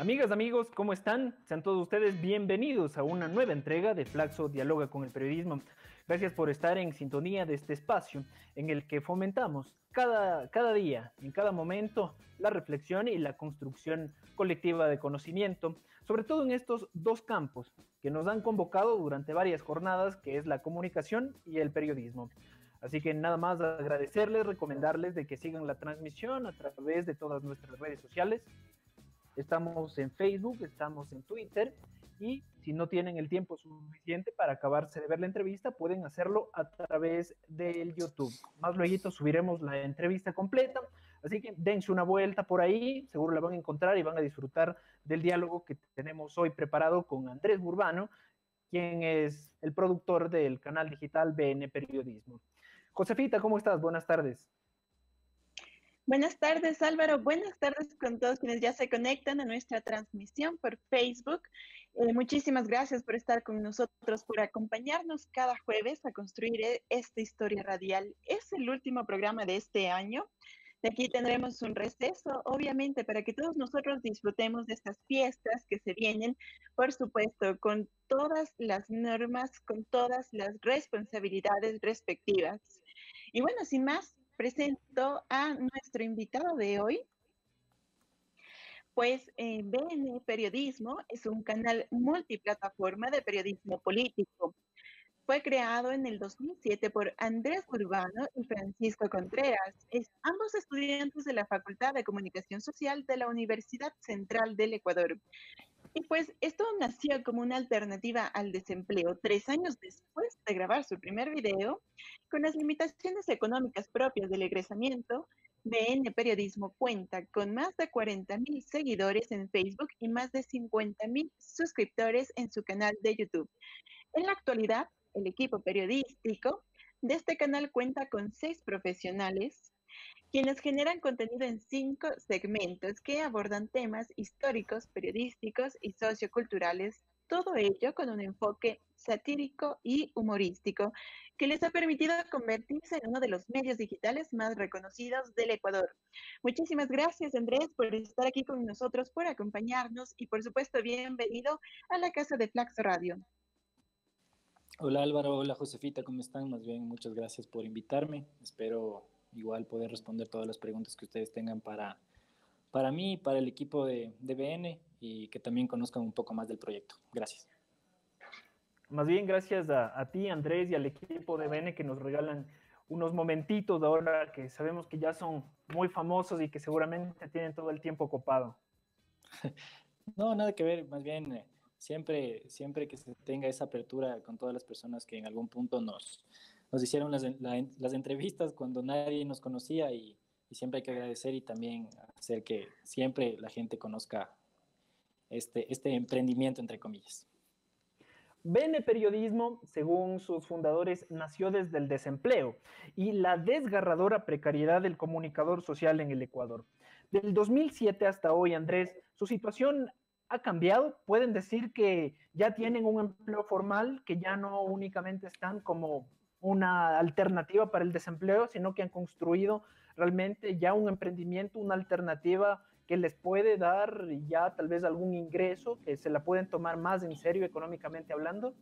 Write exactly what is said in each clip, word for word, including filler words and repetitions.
Amigas, amigos, ¿cómo están? Sean todos ustedes bienvenidos a una nueva entrega de Flaxo Dialoga con el Periodismo. Gracias por estar en sintonía de este espacio en el que fomentamos cada, cada día, en cada momento, la reflexión y la construcción colectiva de conocimiento, sobre todo en estos dos campos que nos han convocado durante varias jornadas, que es la comunicación y el periodismo. Así que nada más agradecerles, recomendarles de que sigan la transmisión a través de todas nuestras redes sociales. Estamos en Facebook, estamos en Twitter y si no tienen el tiempo suficiente para acabarse de ver la entrevista, pueden hacerlo a través del YouTube. Más luego subiremos la entrevista completa, así que dense una vuelta por ahí, seguro la van a encontrar y van a disfrutar del diálogo que tenemos hoy preparado con Andrés Burbano, quien es el productor del canal digital B N Periodismo. Josefita, ¿cómo estás? Buenas tardes. Buenas tardes, Álvaro. Buenas tardes con todos quienes ya se conectan a nuestra transmisión por Facebook. Eh, muchísimas gracias por estar con nosotros, por acompañarnos cada jueves a construir esta historia radial. Es el último programa de este año. De aquí tendremos un receso, obviamente, para que todos nosotros disfrutemos de estas fiestas que se vienen, por supuesto, con todas las normas, con todas las responsabilidades respectivas. Y bueno, sin más, presento a nuestro invitado de hoy. Pues eh, B N Periodismo es un canal multiplataforma de periodismo político. Fue creado en el dos mil siete por Andrés Burbano y Francisco Contreras, es, ambos estudiantes de la Facultad de Comunicación Social de la Universidad Central del Ecuador. Y pues esto nació como una alternativa al desempleo, tres años después de grabar su primer video. Con las limitaciones económicas propias del egresamiento, B N Periodismo cuenta con más de cuarenta mil seguidores en Facebook y más de cincuenta mil suscriptores en su canal de YouTube. En la actualidad, el equipo periodístico de este canal cuenta con seis profesionales, quienes generan contenido en cinco segmentos que abordan temas históricos, periodísticos y socioculturales, todo ello con un enfoque satírico y humorístico que les ha permitido convertirse en uno de los medios digitales más reconocidos del Ecuador. Muchísimas gracias, Andrés, por estar aquí con nosotros, por acompañarnos y, por supuesto, bienvenido a la casa de Flaxo Radio. Hola Álvaro, hola Josefita, ¿cómo están? Más bien, muchas gracias por invitarme. Espero igual poder responder todas las preguntas que ustedes tengan para, para mí y para el equipo de, de B N y que también conozcan un poco más del proyecto. Gracias. Más bien gracias a, a ti, Andrés, y al equipo de B N que nos regalan unos momentitos ahora que sabemos que ya son muy famosos y que seguramente tienen todo el tiempo copado. No, nada que ver, más bien eh, siempre, siempre que se tenga esa apertura con todas las personas que en algún punto nos, nos hicieron las, la, las entrevistas cuando nadie nos conocía y, y siempre hay que agradecer y también hacer que siempre la gente conozca este, este emprendimiento, entre comillas. B N Periodismo, según sus fundadores, nació desde el desempleo y la desgarradora precariedad del comunicador social en el Ecuador. Del dos mil siete hasta hoy, Andrés, su situación ha cambiado. Pueden decir que ya tienen un empleo formal, que ya no únicamente están como una alternativa para el desempleo, sino que han construido realmente ya un emprendimiento, una alternativa que les puede dar ya tal vez algún ingreso, que se la pueden tomar más en serio económicamente hablando.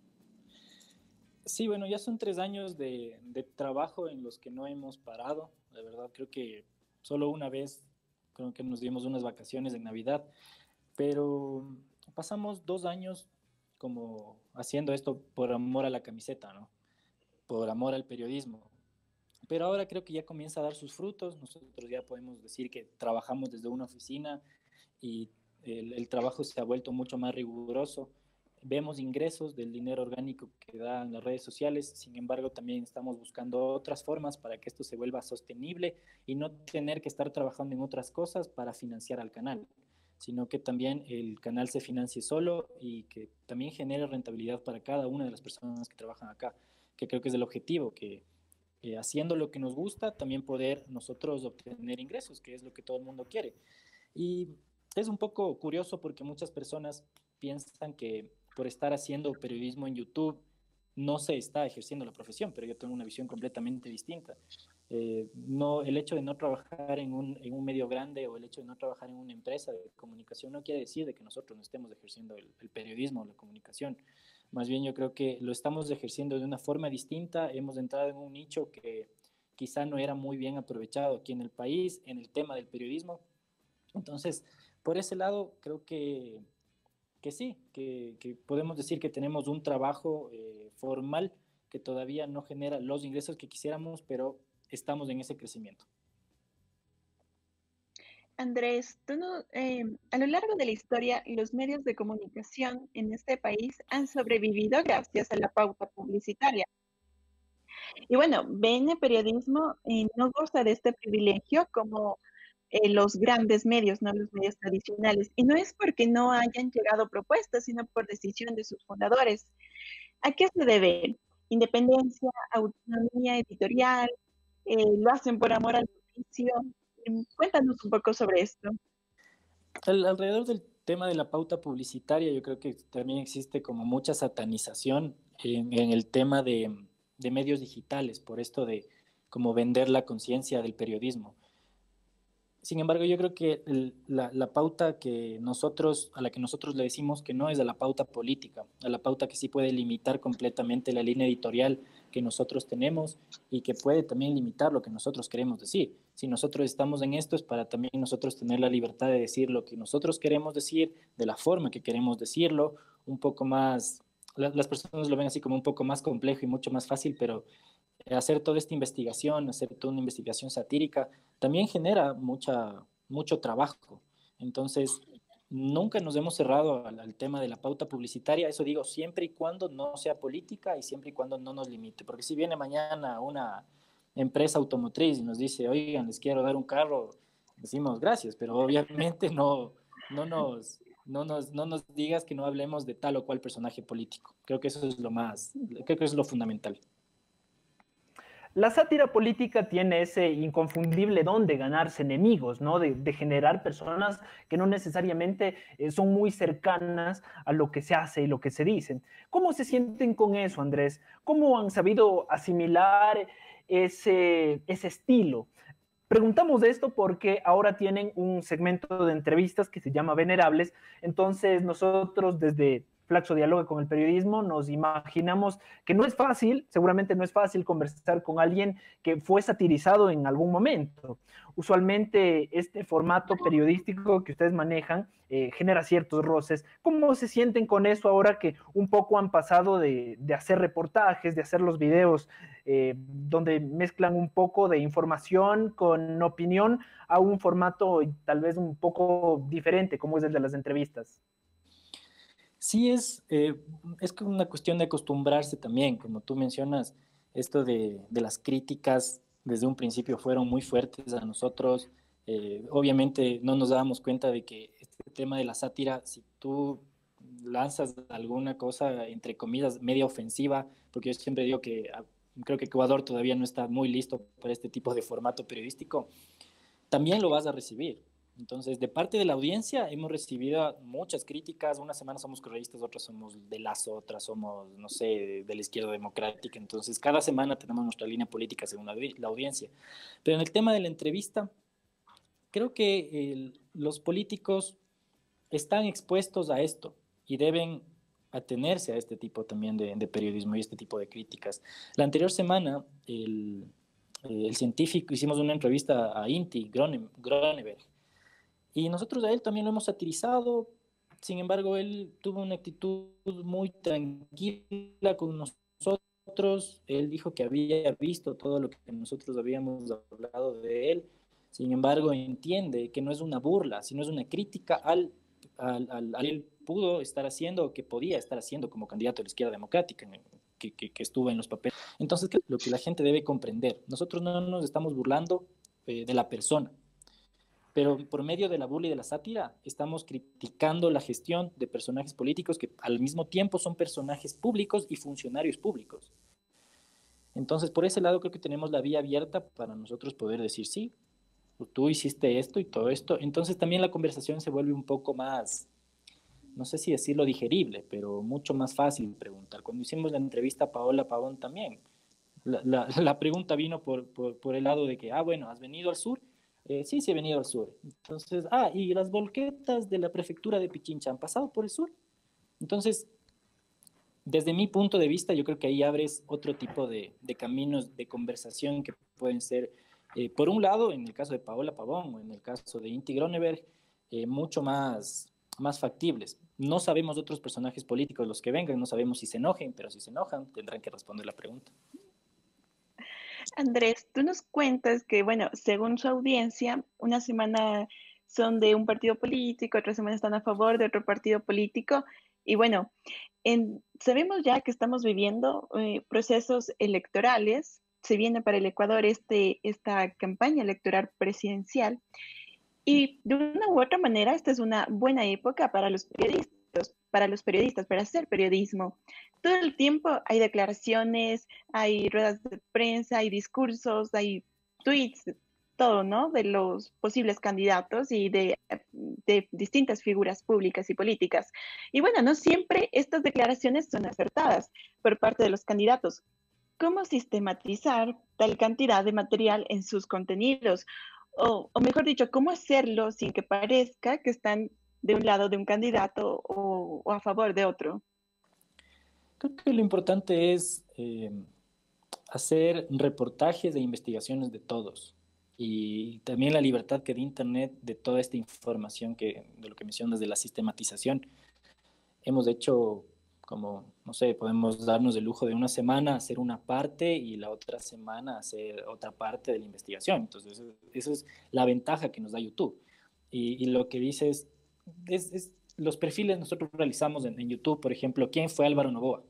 Sí, bueno, ya son tres años de, de trabajo en los que no hemos parado. La verdad, creo que solo una vez, creo que nos dimos unas vacaciones en Navidad, pero pasamos dos años como haciendo esto por amor a la camiseta, ¿no? Por amor al periodismo. Pero ahora creo que ya comienza a dar sus frutos. Nosotros ya podemos decir que trabajamos desde una oficina y el, el trabajo se ha vuelto mucho más riguroso. Vemos ingresos del dinero orgánico que dan las redes sociales, sin embargo también estamos buscando otras formas para que esto se vuelva sostenible y no tener que estar trabajando en otras cosas para financiar al canal, sino que también el canal se financie solo y que también genere rentabilidad para cada una de las personas que trabajan acá, que creo que es el objetivo, que eh, haciendo lo que nos gusta, también poder nosotros obtener ingresos, que es lo que todo el mundo quiere. Y es un poco curioso porque muchas personas piensan que por estar haciendo periodismo en YouTube no se está ejerciendo la profesión, pero yo tengo una visión completamente distinta. Eh, no, el hecho de no trabajar en un, en un medio grande o el hecho de no trabajar en una empresa de comunicación no quiere decir de que nosotros no estemos ejerciendo el, el periodismo o la comunicación. Más bien yo creo que lo estamos ejerciendo de una forma distinta, hemos entrado en un nicho que quizá no era muy bien aprovechado aquí en el país, en el tema del periodismo. Entonces, por ese lado, creo que, que sí, que, que podemos decir que tenemos un trabajo eh, formal que todavía no genera los ingresos que quisiéramos, pero estamos en ese crecimiento. Andrés, tú no, eh, a lo largo de la historia, los medios de comunicación en este país han sobrevivido gracias a la pauta publicitaria. Y bueno, B N Periodismo eh, no goza de este privilegio como eh, los grandes medios, no los medios tradicionales. Y no es porque no hayan llegado propuestas, sino por decisión de sus fundadores. ¿A qué se debe? Independencia, autonomía editorial, eh, lo hacen por amor al oficio. Em, Cuéntanos un poco sobre esto. Al, alrededor del tema de la pauta publicitaria, yo creo que también existe como mucha satanización en, en el tema de, de medios digitales, por esto de como vender la conciencia del periodismo. Sin embargo, yo creo que el, la, la pauta que nosotros, a la que nosotros le decimos que no es a la pauta política, a la pauta que sí puede limitar completamente la línea editorial que nosotros tenemos y que puede también limitar lo que nosotros queremos decir. Si nosotros estamos en esto es para también nosotros tener la libertad de decir lo que nosotros queremos decir, de la forma que queremos decirlo, un poco más, las personas lo ven así como un poco más complejo y mucho más fácil, pero hacer toda esta investigación, hacer toda una investigación satírica, también genera mucha, mucho trabajo. Entonces, nunca nos hemos cerrado al, al, tema de la pauta publicitaria, eso digo, siempre y cuando no sea política y siempre y cuando no nos limite. Porque si viene mañana una empresa automotriz y nos dice, oigan, les quiero dar un carro, decimos gracias, pero obviamente no, no, nos, no, nos, no nos digas que no hablemos de tal o cual personaje político. Creo que eso es lo más, creo que eso es lo fundamental. La sátira política tiene ese inconfundible don de ganarse enemigos, ¿no? De, de generar personas que no necesariamente eh, son muy cercanas a lo que se hace y lo que se dice. ¿Cómo se sienten con eso, Andrés? ¿Cómo han sabido asimilar ese, ese estilo? Preguntamos esto porque ahora tienen un segmento de entrevistas que se llama Venerables, entonces nosotros desde Flaxo Dialoga con el Periodismo nos imaginamos que no es fácil, seguramente no es fácil conversar con alguien que fue satirizado en algún momento. Usualmente este formato periodístico que ustedes manejan eh, genera ciertos roces. ¿Cómo se sienten con eso ahora que un poco han pasado de, de hacer reportajes, de hacer los videos eh, donde mezclan un poco de información con opinión a un formato tal vez un poco diferente como es el de las entrevistas? Sí, es, eh, es una cuestión de acostumbrarse también, como tú mencionas, esto de, de las críticas desde un principio fueron muy fuertes a nosotros. Eh, obviamente no nos dábamos cuenta de que este tema de la sátira, si tú lanzas alguna cosa, entre comillas, media ofensiva, porque yo siempre digo que a, creo que Ecuador todavía no está muy listo para este tipo de formato periodístico, también lo vas a recibir. Entonces, de parte de la audiencia hemos recibido muchas críticas. Una semana somos correístas, otras somos de Lazo, otras somos, no sé, de, de la izquierda democrática. Entonces, cada semana tenemos nuestra línea política según la, la audiencia. Pero en el tema de la entrevista, creo que el, los políticos están expuestos a esto y deben atenerse a este tipo también de, de periodismo y este tipo de críticas. La anterior semana, el, el científico, hicimos una entrevista a Inti Groneberg, y nosotros a él también lo hemos satirizado. Sin embargo, él tuvo una actitud muy tranquila con nosotros. Él dijo que había visto todo lo que nosotros habíamos hablado de él. Sin embargo, entiende que no es una burla, sino es una crítica al, al, al, al él pudo estar haciendo o que podía estar haciendo como candidato de la izquierda democrática, que, que, que estuvo en los papeles. Entonces, lo que la gente debe comprender, nosotros no nos estamos burlando eh, de la persona, pero por medio de la burla y de la sátira estamos criticando la gestión de personajes políticos que al mismo tiempo son personajes públicos y funcionarios públicos. Entonces, por ese lado creo que tenemos la vía abierta para nosotros poder decir, sí, tú hiciste esto y todo esto. Entonces también la conversación se vuelve un poco más, no sé si decirlo digerible, pero mucho más fácil preguntar. Cuando hicimos la entrevista a Paola Pavón también, la, la, la pregunta vino por, por, por el lado de que, ah, bueno, ¿has venido al sur? Eh, sí, sí he venido al sur. Entonces, ah, ¿y las volquetas de la prefectura de Pichincha han pasado por el sur? Entonces, desde mi punto de vista, yo creo que ahí abres otro tipo de, de caminos de conversación que pueden ser, eh, por un lado, en el caso de Paola Pavón o en el caso de Inti Groneberg, eh, mucho más, más factibles. No sabemos de otros personajes políticos los que vengan, no sabemos si se enojen, pero si se enojan tendrán que responder la pregunta. Andrés, tú nos cuentas que, bueno, según su audiencia, una semana son de un partido político, otra semana están a favor de otro partido político. Y bueno, en- sabemos ya que estamos viviendo eh, procesos electorales. Se viene para el Ecuador este, esta campaña electoral presidencial. Y de una u otra manera, esta es una buena época para los periodistas, para los periodistas, para hacer periodismo. Todo el tiempo hay declaraciones, hay ruedas de prensa, hay discursos, hay tweets, todo, ¿no? De los posibles candidatos y de, de distintas figuras públicas y políticas. Y bueno, no siempre estas declaraciones son acertadas por parte de los candidatos. ¿Cómo sistematizar tal cantidad de material en sus contenidos? O, o mejor dicho, ¿cómo hacerlo sin que parezca que están de un lado de un candidato o, o a favor de otro? Creo que lo importante es eh, hacer reportajes e investigaciones de todos y también la libertad que da Internet de toda esta información que, de lo que mencionas de la sistematización. Hemos hecho como, no sé, podemos darnos el lujo de una semana hacer una parte y la otra semana hacer otra parte de la investigación. Entonces, esa es la ventaja que nos da YouTube. Y, y lo que dices es, es, los perfiles nosotros realizamos en, en YouTube, por ejemplo, ¿quién fue Álvaro Noboa?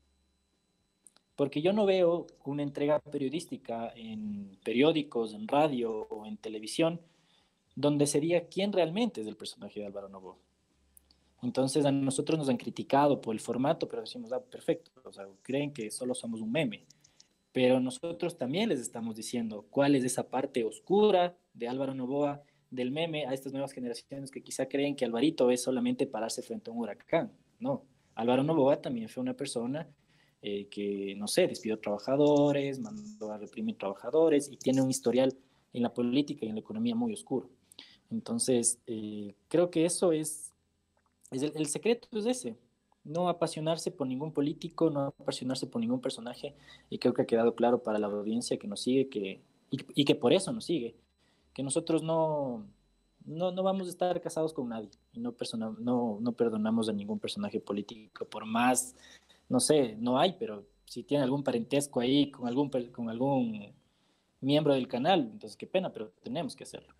Porque yo no veo una entrega periodística en periódicos, en radio o en televisión donde sería quién realmente es el personaje de Álvaro Noboa. Entonces a nosotros nos han criticado por el formato, pero decimos, ah, perfecto, o sea, creen que solo somos un meme. Pero nosotros también les estamos diciendo cuál es esa parte oscura de Álvaro Noboa, del meme, a estas nuevas generaciones que quizá creen que Alvarito es solamente pararse frente a un huracán. No, Álvaro Noboa también fue una persona eh, que, no sé, despidió trabajadores, mandó a reprimir trabajadores y tiene un historial en la política y en la economía muy oscuro. Entonces, eh, creo que eso es, es el, el secreto es ese, no apasionarse por ningún político, no apasionarse por ningún personaje, y creo que ha quedado claro para la audiencia que nos sigue que, y, y que por eso nos sigue, que nosotros no, no, no vamos a estar casados con nadie y no, persona, no, no perdonamos a ningún personaje político, por más, no sé, no hay, pero si tiene algún parentesco ahí con algún, con algún miembro del canal, entonces qué pena, pero tenemos que hacerlo.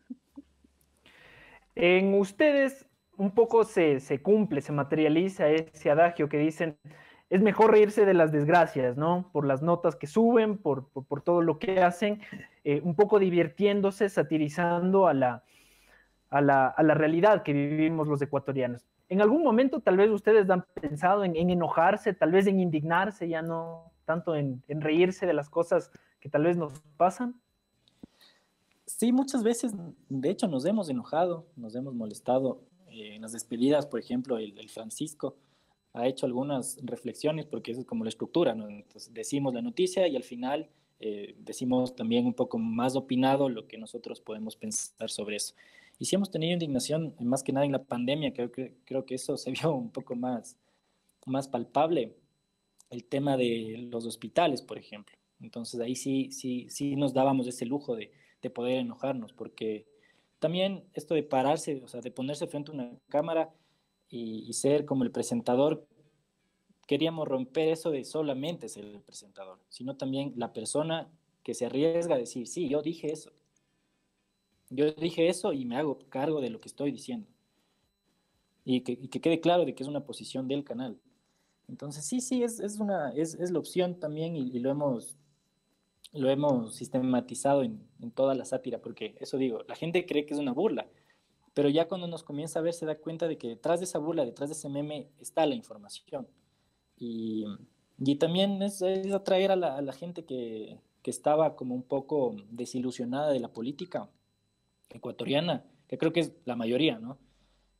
En ustedes un poco se, se cumple, se materializa ese adagio que dicen, es mejor reírse de las desgracias, ¿no? Por las notas que suben, por, por, por todo lo que hacen, eh, un poco divirtiéndose, satirizando a la, a, la, a la realidad que vivimos los ecuatorianos. En algún momento tal vez ustedes han pensado en, en enojarse, tal vez en indignarse, ya no tanto en, en reírse de las cosas que tal vez nos pasan. Sí, muchas veces, de hecho, nos hemos enojado, nos hemos molestado. Eh, en las despedidas, por ejemplo, el, el Francisco ha hecho algunas reflexiones, porque eso es como la estructura, ¿no? Entonces, decimos la noticia y al final eh, decimos también un poco más opinado lo que nosotros podemos pensar sobre eso. Y sí hemos tenido indignación, más que nada en la pandemia, creo que, creo que eso se vio un poco más, más palpable, el tema de los hospitales, por ejemplo. Entonces ahí sí, sí, sí nos dábamos ese lujo de, de poder enojarnos, porque también esto de pararse, o sea, de ponerse frente a una cámara y, y ser como el presentador, queríamos romper eso de solamente ser el presentador, sino también la persona que se arriesga a decir, sí, yo dije eso, yo dije eso y me hago cargo de lo que estoy diciendo. Y que, y que quede claro de que es una posición del canal. Entonces, sí, sí, es, es, una, es, es la opción también y, y lo, hemos, lo hemos sistematizado en, en toda la sátira, porque eso digo, la gente cree que es una burla, pero ya cuando nos comienza a ver se da cuenta de que detrás de esa burla, detrás de ese meme está la información. Y, y también es, es atraer a la, a la gente que, que estaba como un poco desilusionada de la política ecuatoriana, que creo que es la mayoría, ¿no?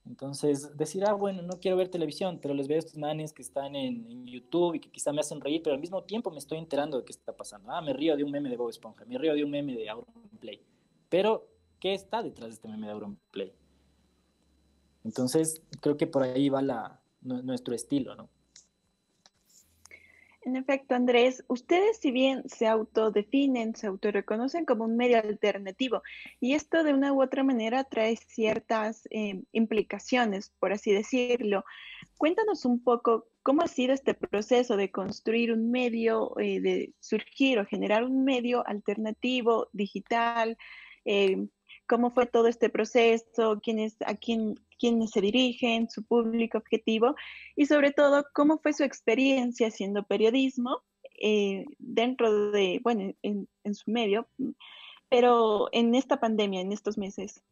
Entonces, decir, ah, bueno, no quiero ver televisión, pero les veo a estos manes que están en, en YouTube y que quizá me hacen reír, pero al mismo tiempo me estoy enterando de qué está pasando. Ah, me río de un meme de Bob Esponja, me río de un meme de Auronplay. Pero, ¿qué está detrás de este meme de Auronplay? Entonces, creo que por ahí va la, nuestro estilo, ¿no? En efecto, Andrés, ustedes si bien se autodefinen, se autorreconocen como un medio alternativo, y esto de una u otra manera trae ciertas eh, implicaciones, por así decirlo. Cuéntanos un poco cómo ha sido este proceso de construir un medio, eh, de surgir o generar un medio alternativo, digital, eh, cómo fue todo este proceso, quiénes, a quién, quiénes se dirigen, su público objetivo y sobre todo cómo fue su experiencia haciendo periodismo eh, dentro de, bueno, en, en su medio, pero en esta pandemia, en estos meses.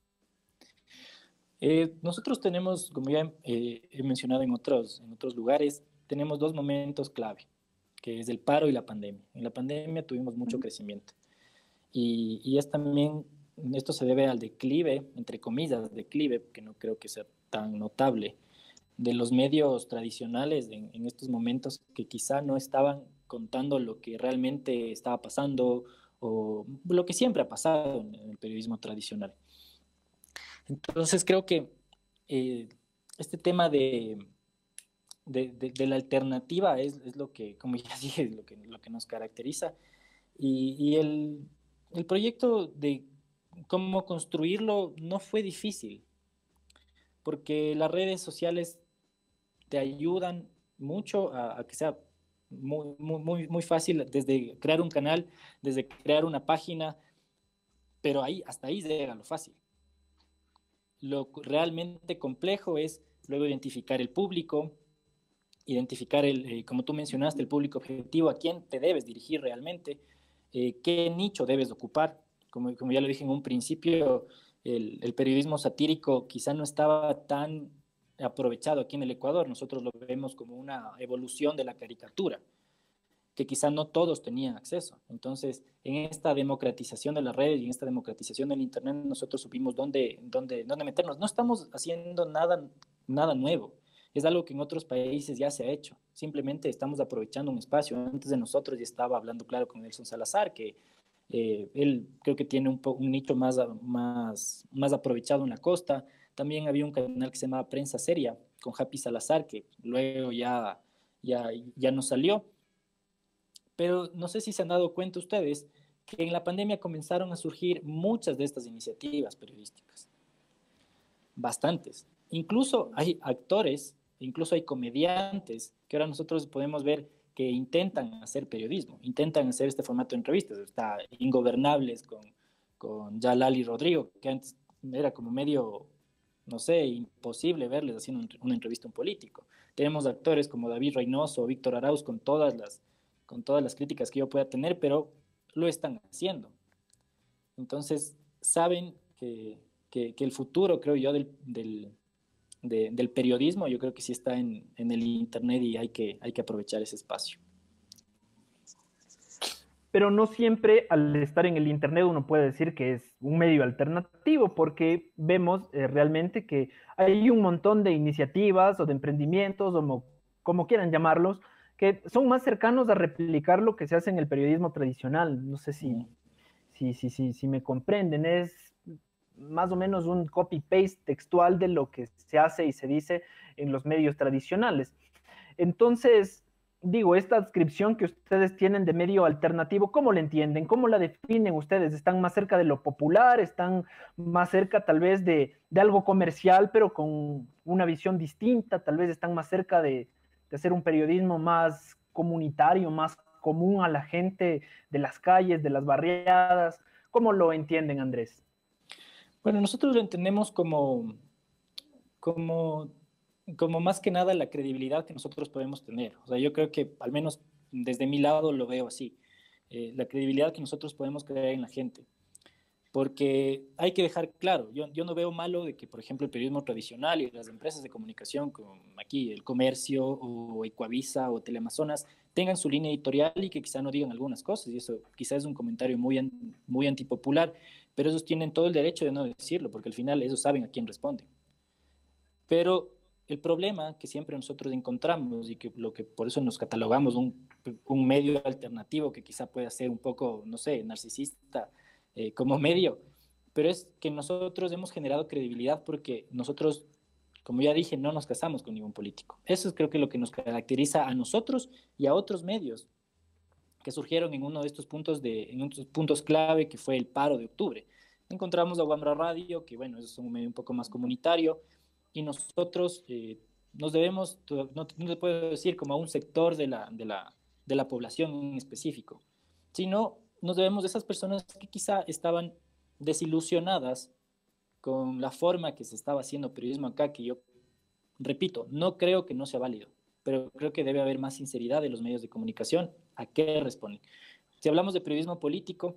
Eh, nosotros tenemos, como ya eh, he mencionado en otros, en otros lugares, tenemos dos momentos clave, que es el paro y la pandemia. En la pandemia tuvimos mucho Uh-huh. crecimiento y, y es también, esto se debe al declive, entre comillas, declive, que no creo que sea tan notable, de los medios tradicionales en, en estos momentos que quizá no estaban contando lo que realmente estaba pasando o lo que siempre ha pasado en el periodismo tradicional. Entonces creo que eh, este tema de, de, de, de la alternativa es, es, lo que, como ya dije, lo que, lo que nos caracteriza. Y, y el, el proyecto de cómo construirlo no fue difícil, porque las redes sociales te ayudan mucho a, a que sea muy, muy, muy fácil, desde crear un canal, desde crear una página, pero ahí, hasta ahí llega lo fácil. Lo realmente complejo es luego identificar el público, identificar, el, eh, como tú mencionaste, el público objetivo, a quién te debes dirigir realmente, eh, qué nicho debes ocupar. Como, como ya lo dije en un principio, el, el periodismo satírico quizá no estaba tan aprovechado aquí en el Ecuador. Nosotros lo vemos como una evolución de la caricatura, que quizá no todos tenían acceso. Entonces, en esta democratización de las redes y en esta democratización del Internet, nosotros supimos dónde, dónde, dónde meternos. No estamos haciendo nada, nada nuevo. Es algo que en otros países ya se ha hecho. Simplemente estamos aprovechando un espacio. Antes de nosotros ya estaba hablando, claro, con Nelson Salazar, que eh, él creo que tiene un, un nicho más, más, más aprovechado en la costa. También había un canal que se llamaba Prensa Seria, con Happy Salazar, que luego ya, ya, ya no salió. Pero no sé si se han dado cuenta ustedes que en la pandemia comenzaron a surgir muchas de estas iniciativas periodísticas. Bastantes. Incluso hay actores, incluso hay comediantes que ahora nosotros podemos ver que intentan hacer periodismo, intentan hacer este formato de entrevistas. Está Ingobernables con, con Jalal y Rodrigo, que antes era como medio, no sé, imposible verles haciendo una entrevista a un político. Tenemos actores como David Reynoso o Víctor Arauz con todas las con todas las críticas que yo pueda tener, pero lo están haciendo. Entonces, saben que, que, que el futuro, creo yo, del, del, de, del periodismo, yo creo que sí está en, en el Internet y hay que, hay que aprovechar ese espacio. Pero no siempre al estar en el Internet uno puede decir que es un medio alternativo, porque vemos eh, realmente que hay un montón de iniciativas o de emprendimientos, o mo, como quieran llamarlos, que son más cercanos a replicar lo que se hace en el periodismo tradicional. No sé si, mm. si, si, si, si me comprenden. Es más o menos un copy-paste textual de lo que se hace y se dice en los medios tradicionales. Entonces, digo, esta adscripción que ustedes tienen de medio alternativo, ¿cómo la entienden? ¿Cómo la definen ustedes? ¿Están más cerca de lo popular? ¿Están más cerca tal vez de, de algo comercial, pero con una visión distinta? ¿Tal vez están más cerca de, de hacer un periodismo más comunitario, más común a la gente de las calles, de las barriadas? ¿Cómo lo entienden, Andrés? Bueno, nosotros lo entendemos como, como, como más que nada la credibilidad que nosotros podemos tener. O sea, yo creo que al menos desde mi lado lo veo así. Eh, la credibilidad que nosotros podemos creer en la gente. Porque hay que dejar claro, yo, yo no veo malo de que, por ejemplo, el periodismo tradicional y las empresas de comunicación, como aquí el Comercio o Ecuavisa o Teleamazonas, tengan su línea editorial y que quizá no digan algunas cosas, y eso quizá es un comentario muy, muy antipopular, pero ellos tienen todo el derecho de no decirlo, porque al final ellos saben a quién responden. Pero el problema que siempre nosotros encontramos y que lo que por eso nos catalogamos un, un medio alternativo que quizá pueda ser un poco, no sé, narcisista eh, como medio, pero es que nosotros hemos generado credibilidad porque nosotros, como ya dije, no nos casamos con ningún político. Eso es creo que lo que nos caracteriza a nosotros y a otros medios que surgieron en uno de estos puntos, de, en estos puntos clave que fue el paro de octubre. Encontramos a Wambra Radio, que bueno, es un medio un poco más comunitario, y nosotros eh, nos debemos, no, no te puedo decir como a un sector de la, de, la, de la población en específico, sino nos debemos a esas personas que quizá estaban desilusionadas con la forma que se estaba haciendo periodismo acá, que yo, repito, no creo que no sea válido, pero creo que debe haber más sinceridad de los medios de comunicación a qué responden. Si hablamos de periodismo político,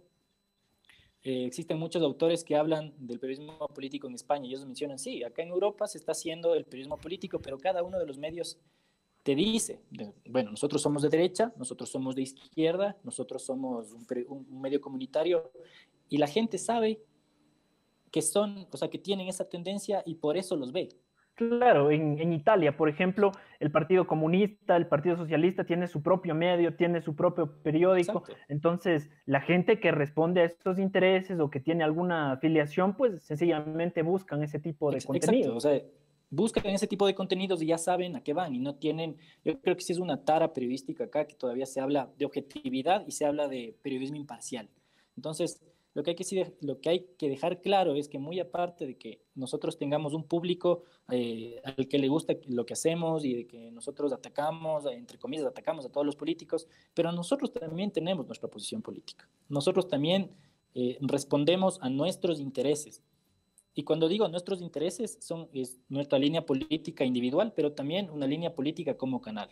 Eh, existen muchos autores que hablan del periodismo político en España y ellos mencionan, sí, acá en Europa se está haciendo el periodismo político, pero cada uno de los medios te dice, bueno, nosotros somos de derecha, nosotros somos de izquierda, nosotros somos un, un medio comunitario y la gente sabe que son, o sea, que tienen esa tendencia y por eso los ve. Claro, en, en Italia, por ejemplo, el Partido Comunista, el Partido Socialista tiene su propio medio, tiene su propio periódico. Exacto. Entonces, la gente que responde a estos intereses o que tiene alguna afiliación, pues sencillamente buscan ese tipo de Exacto, contenido. O sea, buscan ese tipo de contenidos y ya saben a qué van y no tienen, yo creo que sí es una tara periodística acá que todavía se habla de objetividad y se habla de periodismo imparcial. Entonces, lo que hay que, lo que, hay que dejar claro es que muy aparte de que nosotros tengamos un público eh, al que le gusta lo que hacemos y de que nosotros atacamos, entre comillas, atacamos a todos los políticos, pero nosotros también tenemos nuestra posición política. Nosotros también eh, respondemos a nuestros intereses. Y cuando digo nuestros intereses, son, es nuestra línea política individual, pero también una línea política como canal.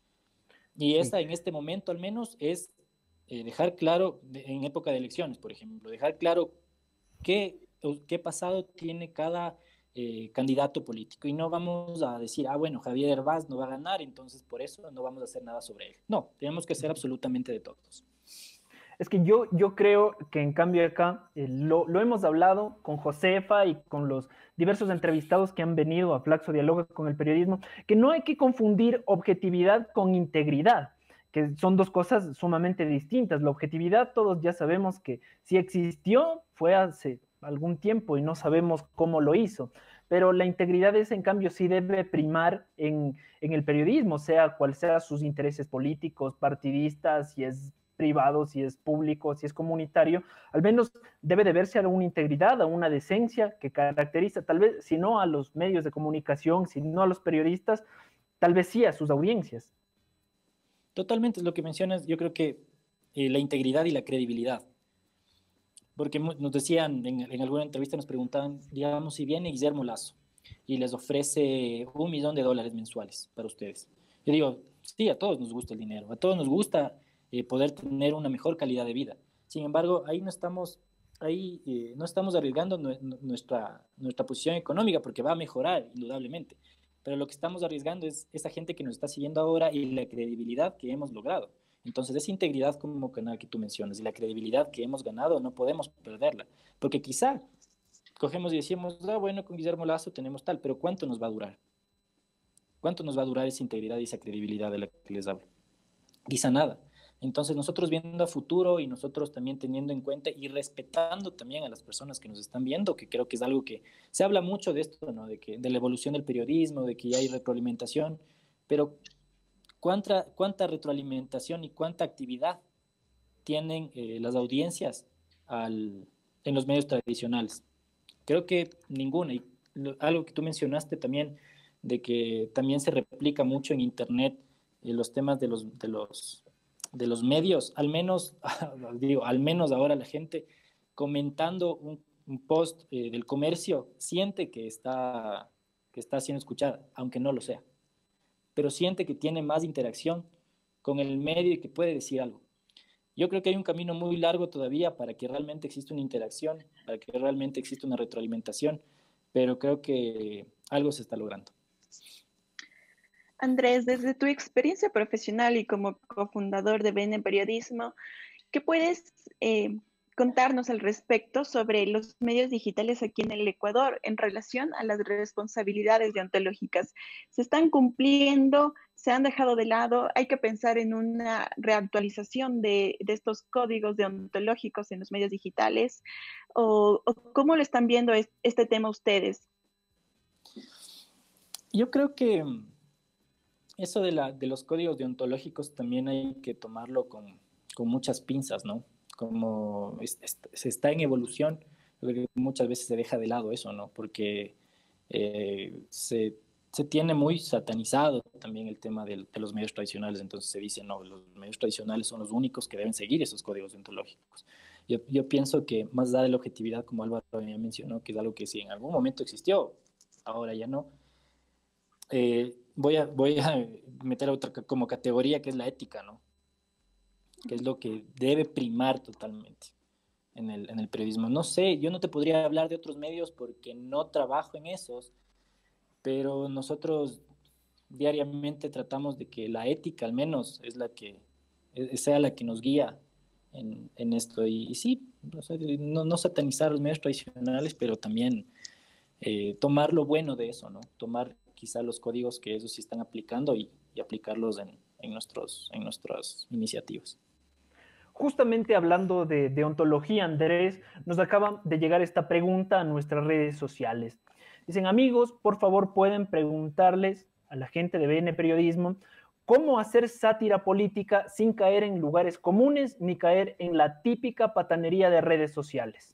Y esa sí. En este momento al menos es eh, dejar claro, de, en época de elecciones, por ejemplo, dejar claro qué, qué pasado tiene cada eh, candidato político. Y no vamos a decir, ah, bueno, Javier Hervás no va a ganar, entonces por eso no vamos a hacer nada sobre él. No, tenemos que hacer absolutamente de todos. Es que yo, yo creo que en cambio acá eh, lo, lo hemos hablado con Josefa y con los diversos entrevistados que han venido a Flaxo Dialoga con el periodismo, que no hay que confundir objetividad con integridad, que son dos cosas sumamente distintas. La objetividad todos ya sabemos que si existió fue hace algún tiempo y no sabemos cómo lo hizo, pero la integridad es en cambio sí debe primar en, en el periodismo, sea cual sea sus intereses políticos, partidistas, si es privado, si es público, si es comunitario, al menos debe de verse a una integridad, a una decencia que caracteriza, tal vez, si no a los medios de comunicación, si no a los periodistas, tal vez sí a sus audiencias. Totalmente, es lo que mencionas, yo creo que eh, la integridad y la credibilidad. Porque nos decían, en, en alguna entrevista nos preguntaban, digamos, si viene Guillermo Lasso y les ofrece un millón de dólares mensuales para ustedes. Yo digo, sí, a todos nos gusta el dinero, a todos nos gusta Eh, poder tener una mejor calidad de vida. Sin embargo, ahí no estamos, ahí, eh, no estamos arriesgando nuestra, nuestra posición económica porque va a mejorar indudablemente. Pero lo que estamos arriesgando es esa gente que nos está siguiendo ahora y la credibilidad que hemos logrado. Entonces, esa integridad como canal que tú mencionas y la credibilidad que hemos ganado no podemos perderla. Porque quizá cogemos y decimos, ah, bueno, con Guillermo Lasso tenemos tal, pero ¿cuánto nos va a durar? ¿Cuánto nos va a durar esa integridad y esa credibilidad de la que les hablo? Quizá nada. Entonces nosotros viendo a futuro y nosotros también teniendo en cuenta y respetando también a las personas que nos están viendo, que creo que es algo que se habla mucho de esto, ¿no? De, que, de la evolución del periodismo, de que ya hay retroalimentación, pero ¿cuánta, cuánta retroalimentación y cuánta actividad tienen eh, las audiencias al, en los medios tradicionales? Creo que ninguna. Y lo, algo que tú mencionaste también, de que también se replica mucho en Internet eh, los temas de los... De los de los medios, al menos, digo, al menos ahora la gente comentando un, un post eh, del comercio siente que está, que está siendo escuchada, aunque no lo sea, pero siente que tiene más interacción con el medio y que puede decir algo. Yo creo que hay un camino muy largo todavía para que realmente exista una interacción, para que realmente exista una retroalimentación, pero creo que algo se está logrando. Andrés, desde tu experiencia profesional y como cofundador de B N Periodismo, ¿qué puedes eh, contarnos al respecto sobre los medios digitales aquí en el Ecuador en relación a las responsabilidades deontológicas? ¿Se están cumpliendo? ¿Se han dejado de lado? ¿Hay que pensar en una reactualización de, de estos códigos deontológicos en los medios digitales? ¿O, o cómo lo están viendo es, este tema ustedes? Yo creo que eso de, la, de los códigos deontológicos también hay que tomarlo con, con muchas pinzas, ¿no? Como es, es, se está en evolución, creo que muchas veces se deja de lado eso, ¿no? Porque eh, se, se tiene muy satanizado también el tema de, de los medios tradicionales, entonces se dice, no, los medios tradicionales son los únicos que deben seguir esos códigos deontológicos. Yo, yo pienso que más allá de la objetividad, como Álvaro ya mencionó, que es algo que sí en algún momento existió, ahora ya no, eh, voy, a, voy a meter otra como categoría que es la ética, ¿no? Que es lo que debe primar totalmente en el, en el periodismo. No sé, yo no te podría hablar de otros medios porque no trabajo en esos, pero nosotros diariamente tratamos de que la ética al menos es la que sea la que nos guía en, en esto. Y, y sí, o sea, no, no satanizar los medios tradicionales, pero también eh, tomar lo bueno de eso, ¿no? Tomar quizá los códigos que ellos sí están aplicando y, y aplicarlos en, en, nuestros, en nuestras iniciativas. Justamente hablando de deontología, Andrés, nos acaba de llegar esta pregunta a nuestras redes sociales. Dicen, amigos, por favor pueden preguntarles a la gente de B N Periodismo cómo hacer sátira política sin caer en lugares comunes ni caer en la típica patanería de redes sociales.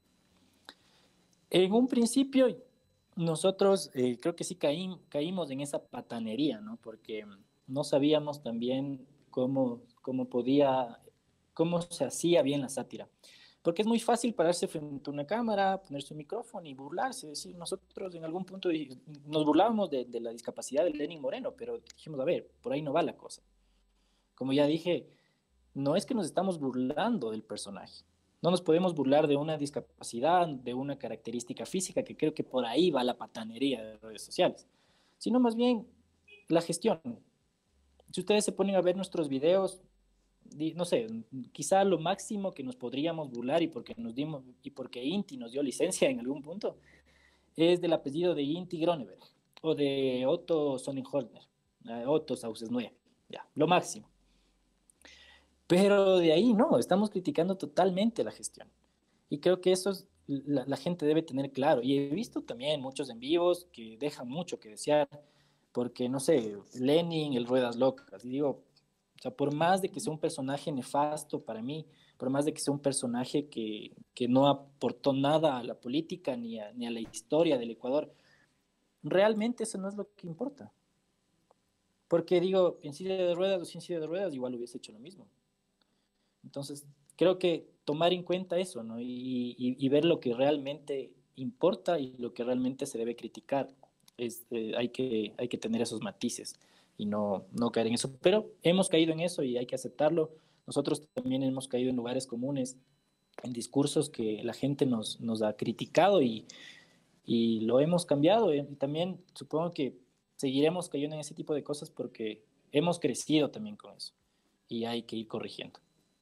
En un principio, nosotros eh, creo que sí caí, caímos en esa patanería, ¿no? Porque no sabíamos también cómo, cómo podía, cómo se hacía bien la sátira. Porque es muy fácil pararse frente a una cámara, ponerse un micrófono y burlarse. Es decir, nosotros en algún punto nos burlábamos de, de la discapacidad de Lenin Moreno, pero dijimos, a ver, por ahí no va la cosa. Como ya dije, no es que nos estamos burlando del personaje. No nos podemos burlar de una discapacidad, de una característica física, que creo que por ahí va la patanería de redes sociales, sino más bien la gestión. Si ustedes se ponen a ver nuestros videos, no sé, quizá lo máximo que nos podríamos burlar y porque nos dimos y porque Inti nos dio licencia en algún punto es del apellido de Inti Groneberg o de Otto Sonnenholzner, Otto Sauces nueve, ya, lo máximo. Pero de ahí no, estamos criticando totalmente la gestión. Y creo que eso es, la, la gente debe tener claro. Y he visto también muchos en vivos que dejan mucho que desear, porque, no sé, Lenin, el Ruedas Locas, y digo, o sea, por más de que sea un personaje nefasto para mí, por más de que sea un personaje que, que no aportó nada a la política ni a, ni a la historia del Ecuador, realmente eso no es lo que importa. Porque digo, en silla de ruedas o sin silla de ruedas, igual hubiese hecho lo mismo. Entonces, creo que tomar en cuenta eso, ¿no? Y, y, y ver lo que realmente importa y lo que realmente se debe criticar. Es, eh, hay, que, hay que tener esos matices y no, no caer en eso. Pero hemos caído en eso y hay que aceptarlo. Nosotros también hemos caído en lugares comunes, en discursos que la gente nos, nos ha criticado y, y lo hemos cambiado. Y también supongo que seguiremos cayendo en ese tipo de cosas porque hemos crecido también con eso y hay que ir corrigiendo.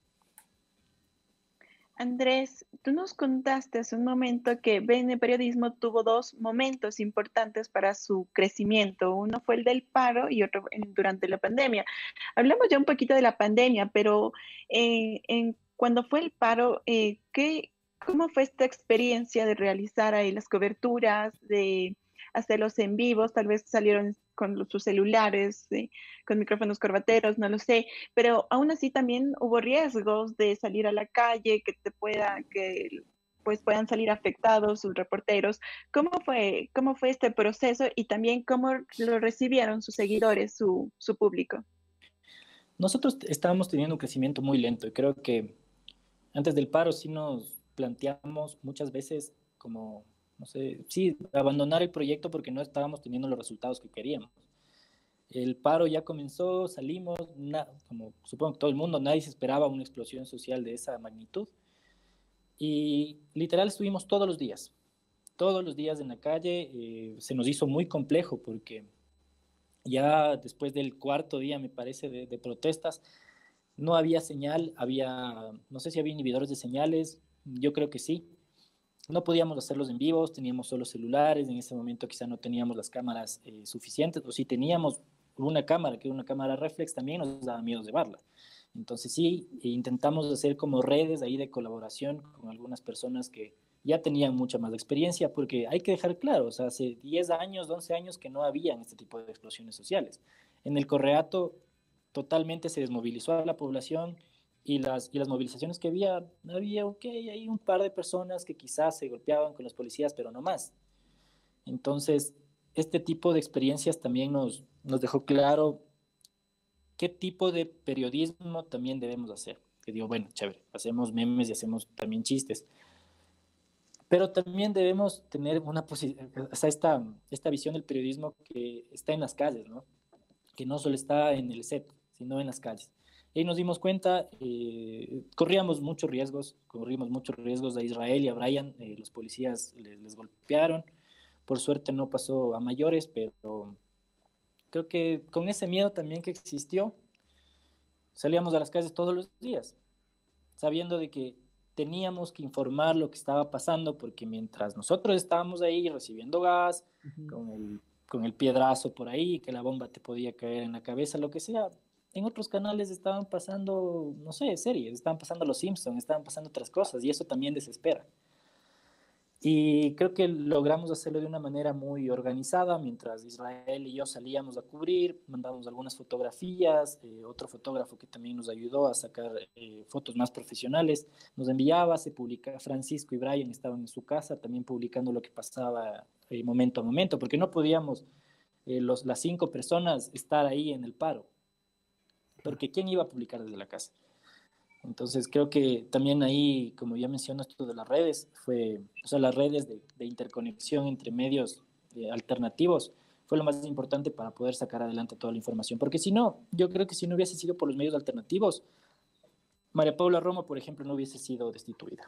Andrés, tú nos contaste hace un momento que B N Periodismo tuvo dos momentos importantes para su crecimiento. Uno fue el del paro y otro durante la pandemia. Hablamos ya un poquito de la pandemia, pero eh, en, cuando fue el paro, eh, ¿qué, ¿cómo fue esta experiencia de realizar ahí las coberturas, de hacerlos en vivos? Tal vez salieron con sus celulares, eh, con micrófonos corbateros, no lo sé, pero aún así también hubo riesgos de salir a la calle, que te pueda, que pues puedan salir afectados sus reporteros. ¿Cómo fue, cómo fue este proceso y también cómo lo recibieron sus seguidores, su, su público? Nosotros estábamos teniendo un crecimiento muy lento y creo que antes del paro sí nos planteamos muchas veces como, no sé, sí, abandonar el proyecto porque no estábamos teniendo los resultados que queríamos. El paro ya comenzó, salimos, na, como supongo que todo el mundo, nadie se esperaba una explosión social de esa magnitud. Y literal estuvimos todos los días, todos los días en la calle. Eh, se nos hizo muy complejo porque ya después del cuarto día, me parece, de, de protestas, no había señal, había, no sé si había inhibidores de señales, yo creo que sí. No podíamos hacerlos en vivos, teníamos solo celulares, en ese momento quizá no teníamos las cámaras eh, suficientes, o si teníamos una cámara, que era una cámara reflex, también nos daba miedo llevarla. Entonces sí, intentamos hacer como redes ahí de colaboración con algunas personas que ya tenían mucha más experiencia, porque hay que dejar claro, o sea, hace diez años, once años que no habían este tipo de explosiones sociales. En el Correato totalmente se desmovilizó a la población y las, y las movilizaciones que había, había, ok, hay un par de personas que quizás se golpeaban con los policías, pero no más. Entonces, este tipo de experiencias también nos, nos dejó claro qué tipo de periodismo también debemos hacer. Que digo, bueno, chévere, hacemos memes y hacemos también chistes, pero también debemos tener una posición, o sea, esta, esta visión del periodismo que está en las calles, ¿no? Que no solo está en el set, sino en las calles. Y ahí nos dimos cuenta, eh, corríamos muchos riesgos, corrimos muchos riesgos. A Israel y a Brian, eh, los policías les, les golpearon. Por suerte no pasó a mayores, pero creo que con ese miedo también que existió, salíamos a las calles todos los días, sabiendo de que teníamos que informar lo que estaba pasando, porque mientras nosotros estábamos ahí recibiendo gas, uh-huh. con, el, con el piedrazo por ahí, que la bomba te podía caer en la cabeza, lo que sea, en otros canales estaban pasando, no sé, series, estaban pasando Los Simpsons, estaban pasando otras cosas, y eso también desespera. Y creo que logramos hacerlo de una manera muy organizada, mientras Israel y yo salíamos a cubrir, mandamos algunas fotografías, eh, otro fotógrafo que también nos ayudó a sacar eh, fotos más profesionales, nos enviaba, se publicaba, Francisco y Brian estaban en su casa también publicando lo que pasaba eh, momento a momento, porque no podíamos eh, los, las cinco personas estar ahí en el paro, porque ¿quién iba a publicar desde la casa? Entonces creo que también ahí, como ya menciono esto de las redes, fue, o sea, las redes de, de interconexión entre medios eh, alternativos fue lo más importante para poder sacar adelante toda la información. Porque si no, yo creo que si no hubiese sido por los medios alternativos, María Paula Romo, por ejemplo, no hubiese sido destituida.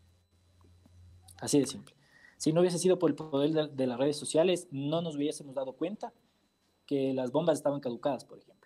Así de simple. Si no hubiese sido por el poder de, de las redes sociales, no nos hubiésemos dado cuenta que las bombas estaban caducadas, por ejemplo.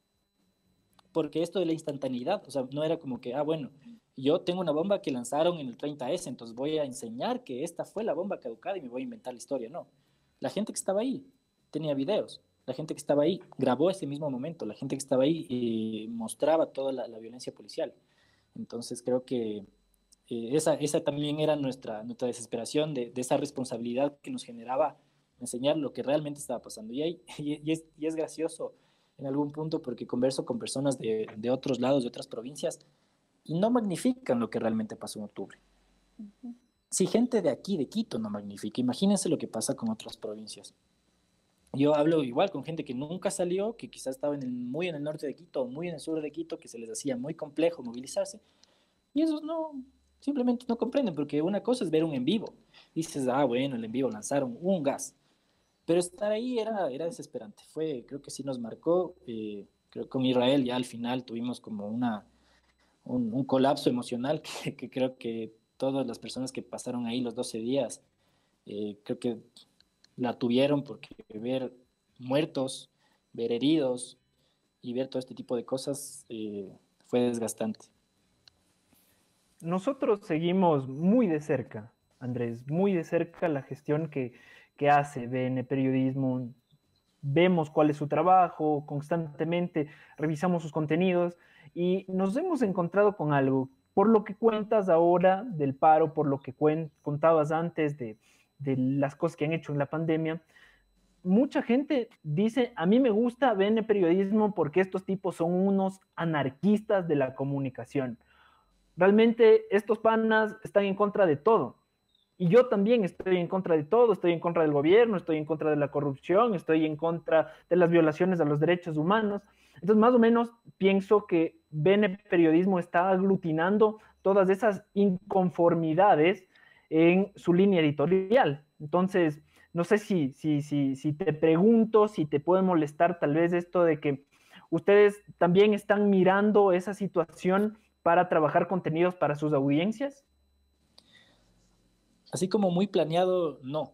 Porque esto de la instantaneidad, o sea, no era como que, ah, bueno, yo tengo una bomba que lanzaron en el treinta ese, entonces voy a enseñar que esta fue la bomba caducada y me voy a inventar la historia. No, la gente que estaba ahí tenía videos, la gente que estaba ahí grabó ese mismo momento, la gente que estaba ahí eh, mostraba toda la, la violencia policial. Entonces creo que eh, esa, esa también era nuestra, nuestra desesperación de, de esa responsabilidad que nos generaba enseñar lo que realmente estaba pasando. Y, hay, y, y, es, y es gracioso en algún punto porque converso con personas de, de otros lados, de otras provincias, y no magnifican lo que realmente pasó en octubre. Uh-huh. Si gente de aquí, de Quito, no magnifica, imagínense lo que pasa con otras provincias. Yo hablo igual con gente que nunca salió, que quizás estaba en el, muy en el norte de Quito o muy en el sur de Quito, que se les hacía muy complejo movilizarse, y esos no, simplemente no comprenden, porque una cosa es ver un en vivo. Dices, ah, bueno, el en vivo lanzaron un gas. Pero estar ahí era, era desesperante. Fue, creo que sí nos marcó. Eh, creo que con Israel ya al final tuvimos como una, un, un colapso emocional que, que creo que todas las personas que pasaron ahí los doce días, eh, creo que la tuvieron porque ver muertos, ver heridos y ver todo este tipo de cosas eh, fue desgastante. Nosotros seguimos muy de cerca, Andrés, muy de cerca la gestión que que hace B N Periodismo, vemos cuál es su trabajo constantemente, revisamos sus contenidos y nos hemos encontrado con algo. Por lo que cuentas ahora del paro, por lo que cuen contabas antes de, de las cosas que han hecho en la pandemia, mucha gente dice, a mí me gusta B N Periodismo porque estos tipos son unos anarquistas de la comunicación. Realmente estos panas están en contra de todo. Y yo también estoy en contra de todo, estoy en contra del gobierno, estoy en contra de la corrupción, estoy en contra de las violaciones a los derechos humanos. Entonces, más o menos, pienso que B N Periodismo está aglutinando todas esas inconformidades en su línea editorial. Entonces, no sé si, si, si, si te pregunto, si te puede molestar tal vez esto de que ustedes también están mirando esa situación para trabajar contenidos para sus audiencias. Así como muy planeado, no,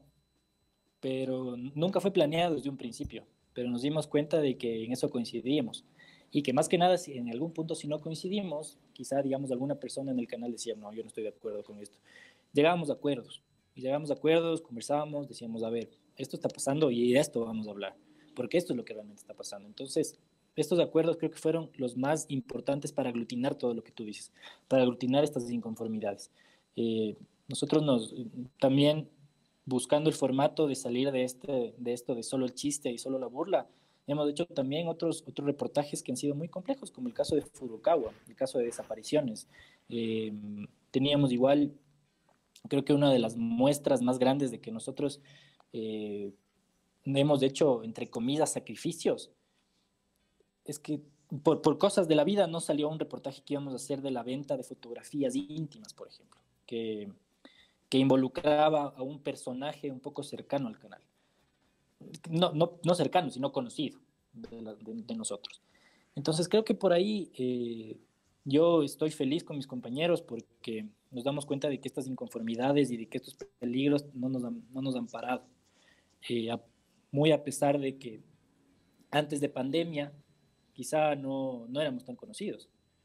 pero nunca fue planeado desde un principio, pero nos dimos cuenta de que en eso coincidíamos. y que más que nada, si en algún punto si no coincidimos, quizá, digamos, alguna persona en el canal decía, no, yo no estoy de acuerdo con esto. Llegábamos a acuerdos, y llegábamos a acuerdos, conversábamos, decíamos, a ver, esto está pasando y de esto vamos a hablar, porque esto es lo que realmente está pasando. Entonces, estos acuerdos creo que fueron los más importantes para aglutinar todo lo que tú dices, para aglutinar estas inconformidades. Eh, nosotros nos, también buscando el formato de salir de, este, de esto de solo el chiste y solo la burla, hemos hecho también otros, otros reportajes que han sido muy complejos, como el caso de Furukawa, el caso de desapariciones. Eh, teníamos igual, creo que una de las muestras más grandes de que nosotros eh, hemos hecho, entre comillas, sacrificios, es que por, por cosas de la vida no salió un reportaje que íbamos a hacer de la venta de fotografías íntimas, por ejemplo, que, que involucraba a un personaje un poco cercano al canal. No, no, no cercano, sino conocido de, la, de, de nosotros. Entonces creo que por ahí eh, yo estoy feliz con mis compañeros porque nos damos cuenta de que estas inconformidades y de que estos peligros no nos han, no nos han parado. Eh, a, muy a pesar de que antes de pandemia quizá no, no éramos tan conocidos.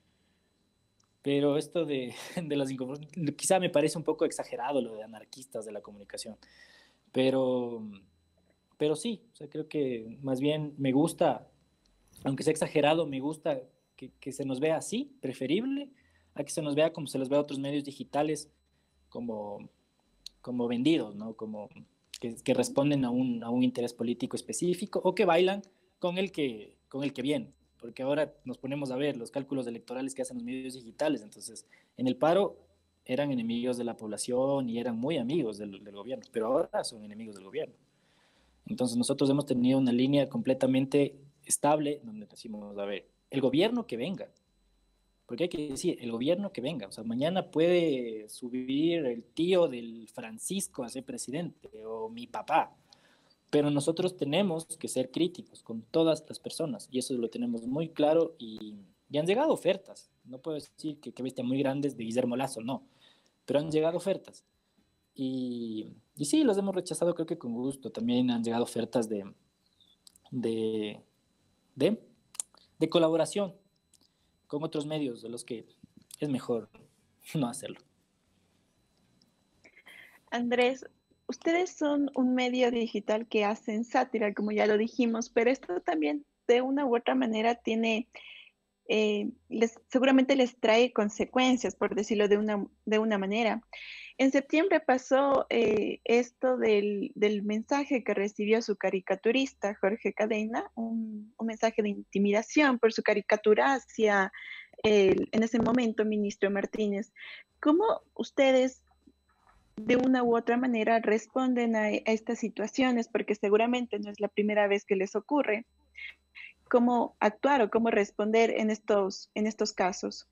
Pero esto de, de las inconformidades, quizá me parece un poco exagerado lo de anarquistas de la comunicación. Pero, pero sí, o sea, creo que más bien me gusta, aunque sea exagerado, me gusta que, que se nos vea así, preferible, a que se nos vea como se los ve a otros medios digitales, como, como vendidos, ¿no? Como que, que responden a un, a un interés político específico o que bailan con el que, con el que viene. Porque ahora nos ponemos a ver los cálculos electorales que hacen los medios digitales. Entonces, en el paro eran enemigos de la población y eran muy amigos del, del gobierno, pero ahora son enemigos del gobierno. Entonces, nosotros hemos tenido una línea completamente estable donde decimos, a ver, el gobierno que venga, porque hay que decir, el gobierno que venga, o sea, mañana puede subir el tío del Francisco a ser presidente o mi papá, pero nosotros tenemos que ser críticos con todas las personas y eso lo tenemos muy claro y, y han llegado ofertas. No puedo decir que, que bestia muy grandes de Guillermo Lazo, no, pero han llegado ofertas. Y, y sí, los hemos rechazado creo que con gusto. También han llegado ofertas de, de, de, de colaboración con otros medios de los que es mejor no hacerlo. Andrés, ustedes son un medio digital que hacen sátira, como ya lo dijimos, pero esto también de una u otra manera tiene, eh, les, seguramente les trae consecuencias, por decirlo de una, de una manera. En septiembre pasó eh, esto del, del mensaje que recibió su caricaturista, Jorge Cadena, un, un mensaje de intimidación por su caricatura hacia el, en ese momento, ministro Martínez. ¿Cómo ustedes de una u otra manera responden a, a estas situaciones? Porque seguramente no es la primera vez que les ocurre. ¿Cómo actuar o cómo responder en estos, en estos casos?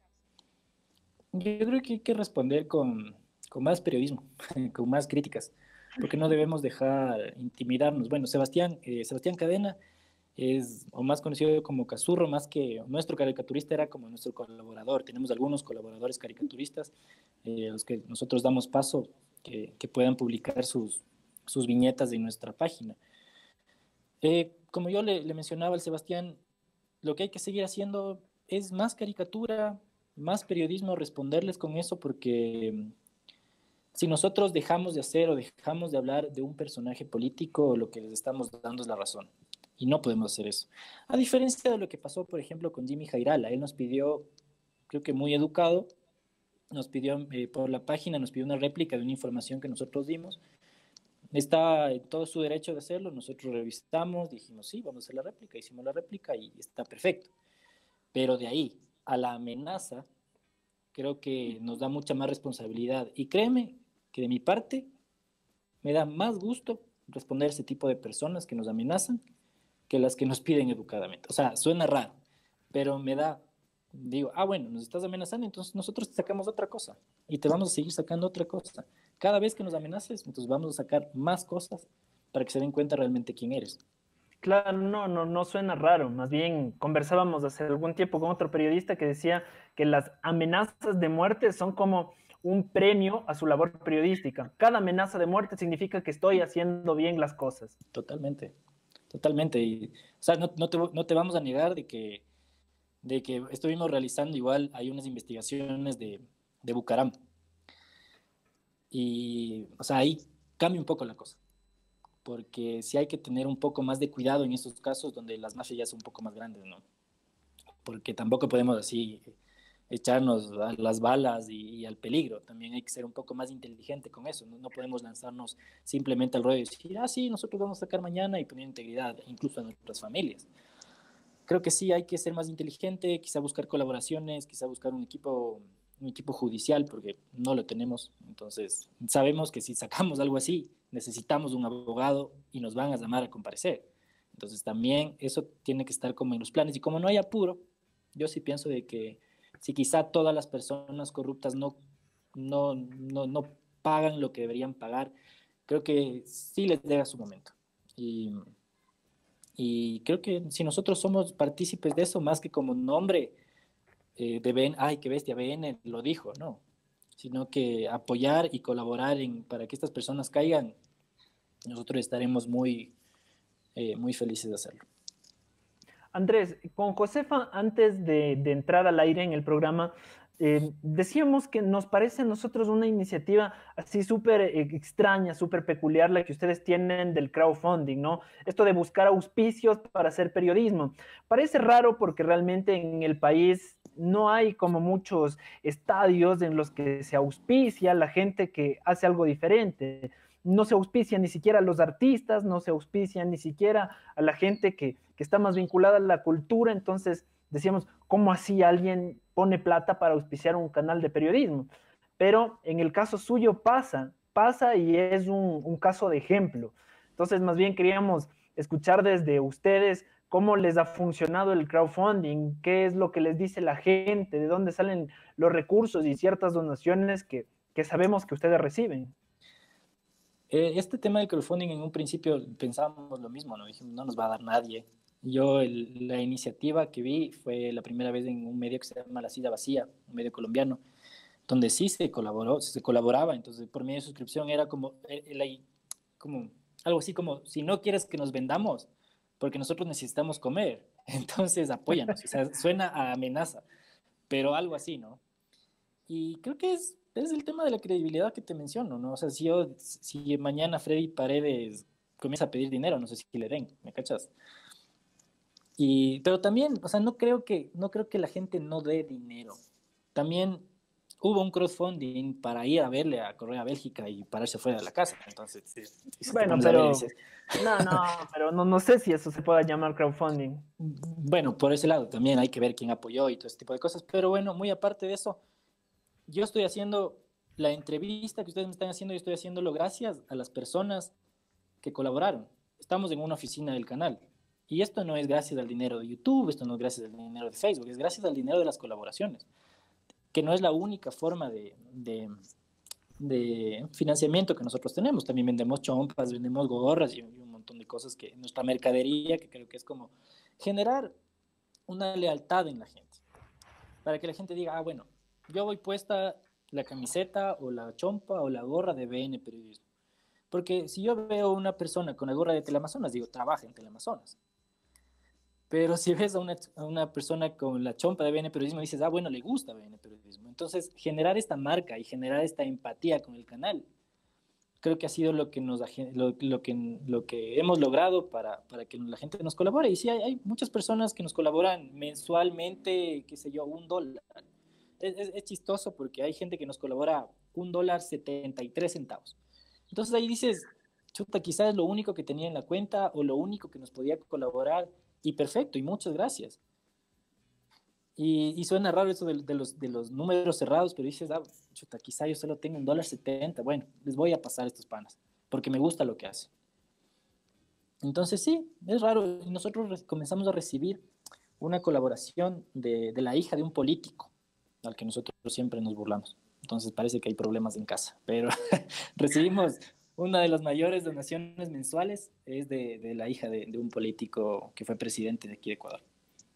Yo creo que hay que responder con, con más periodismo, con más críticas, porque no debemos dejar intimidarnos. Bueno, Sebastián, eh, Sebastián Cadena es o más conocido como Cazurro, más que nuestro caricaturista, era como nuestro colaborador. Tenemos algunos colaboradores caricaturistas eh, a los que nosotros damos paso que, que puedan publicar sus, sus viñetas en nuestra página. Eh, como yo le, le mencionaba al Sebastián, lo que hay que seguir haciendo es más caricatura, más periodismo, responderles con eso, porque si nosotros dejamos de hacer o dejamos de hablar de un personaje político, lo que les estamos dando es la razón. Y no podemos hacer eso. A diferencia de lo que pasó, por ejemplo, con Jimmy Jairala. Él nos pidió, creo que muy educado, nos pidió eh, por la página, nos pidió una réplica de una información que nosotros dimos. Está en todo su derecho de hacerlo. Nosotros revisamos, dijimos, sí, vamos a hacer la réplica. Hicimos la réplica y está perfecto. Pero de ahí a la amenaza, creo que nos da mucha más responsabilidad. Y créeme que de mi parte me da más gusto responder a ese tipo de personas que nos amenazan que las que nos piden educadamente. O sea, suena raro, pero me da, digo, ah, bueno, nos estás amenazando, entonces nosotros te sacamos otra cosa y te vamos a seguir sacando otra cosa. Cada vez que nos amenaces, entonces vamos a sacar más cosas para que se den cuenta realmente quién eres. Claro, no, no, no suena raro. Más bien conversábamos hace algún tiempo con otro periodista que decía que las amenazas de muerte son como un premio a su labor periodística. Cada amenaza de muerte significa que estoy haciendo bien las cosas. Totalmente, totalmente. Y, o sea, no, no, te, no te vamos a negar de que de que estuvimos realizando igual, hay unas investigaciones de, de Bucaram. Y, o sea, ahí cambia un poco la cosa, porque sí hay que tener un poco más de cuidado en estos casos donde las mafias ya son un poco más grandes, ¿no? Porque tampoco podemos así echarnos a las balas y, y al peligro. También hay que ser un poco más inteligente con eso. ¿no? no podemos lanzarnos simplemente al ruedo y decir, ah, sí, nosotros vamos a sacar mañana y poner integridad, incluso a nuestras familias. Creo que sí hay que ser más inteligente, quizá buscar colaboraciones, quizá buscar un equipo, un equipo judicial, porque no lo tenemos. Entonces, sabemos que si sacamos algo así, necesitamos un abogado y nos van a llamar a comparecer. Entonces, también eso tiene que estar como en los planes. Y como no hay apuro, yo sí pienso de que si quizá todas las personas corruptas no, no, no, no pagan lo que deberían pagar, creo que sí les llega su momento. Y, y creo que si nosotros somos partícipes de eso, más que como nombre eh, de B N, ay, qué bestia, B N lo dijo, no, sino que apoyar y colaborar en, para que estas personas caigan, nosotros estaremos muy, eh, muy felices de hacerlo. Andrés, con Josefa, antes de, de entrar al aire en el programa, eh, decíamos que nos parece a nosotros una iniciativa así súper eh, extraña, súper peculiar la que ustedes tienen del crowdfunding, ¿no? Esto de buscar auspicios para hacer periodismo. Parece raro porque realmente en el país no hay como muchos estadios en los que se auspicia la gente que hace algo diferente. No se auspicia ni siquiera a los artistas, no se auspicia ni siquiera a la gente que, que está más vinculada a la cultura. Entonces decíamos, ¿cómo así alguien pone plata para auspiciar un canal de periodismo? Pero en el caso suyo pasa, pasa y es un, un caso de ejemplo. Entonces, más bien queríamos escuchar desde ustedes cómo les ha funcionado el crowdfunding, qué es lo que les dice la gente, de dónde salen los recursos y ciertas donaciones que, que sabemos que ustedes reciben. Este tema del crowdfunding en un principio pensábamos lo mismo, ¿no? Dijimos, no nos va a dar nadie. Yo el, la iniciativa que vi fue la primera vez en un medio que se llama La Silla Vacía, un medio colombiano, donde sí se colaboró, se colaboraba. Entonces, por medio de suscripción era como, el, como algo así como, si no quieres que nos vendamos, porque nosotros necesitamos comer, entonces apóyanos. O sea, suena a amenaza, pero algo así, ¿no? Y creo que es, es el tema de la credibilidad que te menciono, ¿no? O sea, si yo, si mañana Freddy Paredes comienza a pedir dinero, no sé si le den, ¿me cachas? Y, pero también, o sea, no creo que, no creo que la gente no dé dinero. También hubo un crowdfunding para ir a verle a Correa Bélgica y pararse fuera de la casa. Entonces, sí, sí bueno, pero dices, no, no, pero no, no sé si eso se pueda llamar crowdfunding. Bueno, por ese lado también hay que ver quién apoyó y todo ese tipo de cosas. Pero bueno, muy aparte de eso, yo estoy haciendo la entrevista que ustedes me están haciendo, yo estoy haciéndolo gracias a las personas que colaboraron. Estamos en una oficina del canal. Y esto no es gracias al dinero de YouTube, esto no es gracias al dinero de Facebook, es gracias al dinero de las colaboraciones, que no es la única forma de, de, de financiamiento que nosotros tenemos. También vendemos chompas, vendemos gorras y, y un montón de cosas que nuestra mercadería, que creo que es como generar una lealtad en la gente, para que la gente diga, ah, bueno, yo voy puesta la camiseta o la chompa o la gorra de B N Periodismo. Porque si yo veo una persona con la gorra de Teleamazonas, digo, trabaja en Teleamazonas. Pero si ves a una, a una persona con la chompa de B N Periodismo, dices, ah, bueno, le gusta B N Periodismo. Entonces, generar esta marca y generar esta empatía con el canal, creo que ha sido lo que, nos, lo, lo que, lo que hemos logrado para, para que la gente nos colabore. Y sí, hay, hay muchas personas que nos colaboran mensualmente, qué sé yo, un dólar. Es, es, es chistoso porque hay gente que nos colabora un dólar setenta y tres centavos. Entonces ahí dices, chuta, quizás es lo único que tenía en la cuenta o lo único que nos podía colaborar. Y perfecto, y muchas gracias. Y, y suena raro eso de, de, los, de los números cerrados, pero dices, ah, chuta, quizá yo solo tengo un dólar setenta. Bueno, les voy a pasar estos panas, porque me gusta lo que hacen. Entonces sí, es raro. Y nosotros comenzamos a recibir una colaboración de, de la hija de un político, al que nosotros siempre nos burlamos. Entonces parece que hay problemas en casa, pero recibimos una de las mayores donaciones mensuales, es de, de la hija de, de un político que fue presidente de aquí de Ecuador.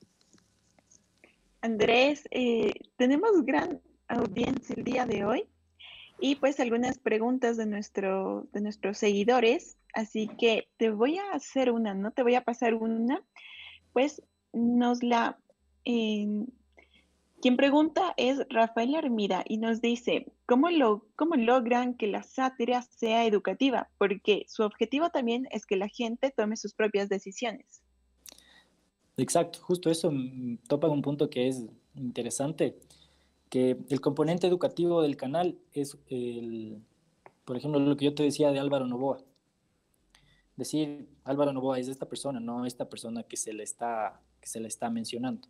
Andrés, eh, tenemos gran audiencia el día de hoy y pues algunas preguntas de, nuestro, de nuestros seguidores, así que te voy a hacer una, ¿no? Te voy a pasar una, pues nos la Eh, Quien pregunta es Rafael Armida y nos dice, ¿cómo, lo, ¿cómo logran que la sátira sea educativa? Porque su objetivo también es que la gente tome sus propias decisiones. Exacto, justo eso mm, topa un punto que es interesante, que el componente educativo del canal es, el, por ejemplo, lo que yo te decía de Álvaro Noboa. Decir, Álvaro Noboa es esta persona, no esta persona que se le está, que se le está mencionando.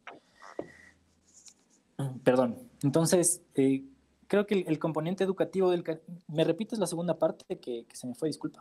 Perdón. Entonces, eh, creo que el, el, componente educativo del... ¿Me repites la segunda parte que, que se me fue? Disculpa.